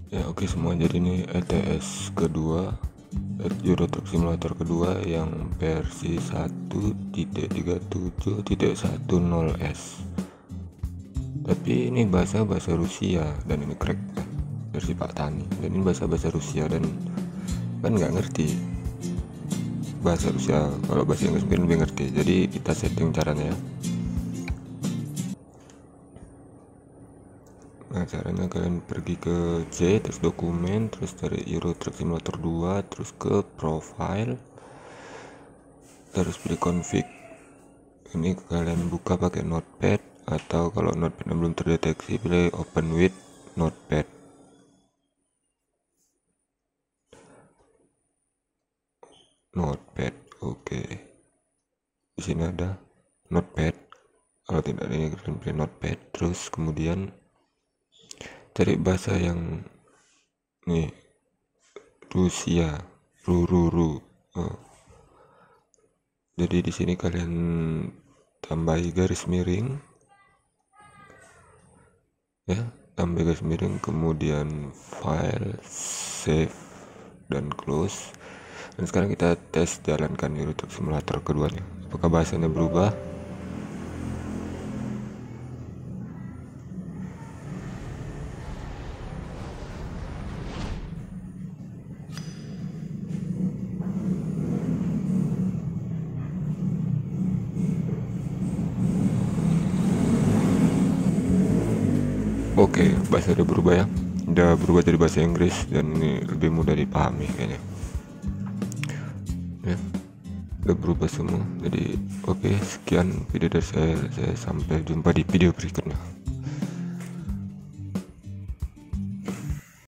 Ya oke semua, jadi ini ETS kedua, Euro Truck Simulator kedua yang versi 1.37.10s. Tapi ini bahasa Rusia dan ini crack ya, versi Pak Tani. Dan ini bahasa Rusia dan kan nggak ngerti bahasa Rusia, kalau bahasa Inggris mungkin lebih ngerti. Jadi kita setting caranya ya. Nah caranya kalian pergi ke C, terus dokumen, terus dari Euro Truck Simulator 2, terus ke profile, terus pilih config. Ini kalian buka pakai notepad, atau kalau notepad belum terdeteksi pilih open with notepad. Oke. Di sini ada notepad. Kalau tidak ini kalian pilih notepad, terus kemudian cari bahasa yang nih, Rusia, ruru. Jadi di sini kalian tambahi garis miring ya, kemudian file, save, dan close. Dan sekarang kita tes jalankan Euro Truck Simulator keduanya, apakah bahasanya berubah. Oke, bahasa udah berubah ya, udah berubah jadi bahasa Inggris, dan ini lebih mudah dipahami kayaknya ya, udah berubah semua. Jadi oke, sekian video dari saya sampai jumpa di video berikutnya.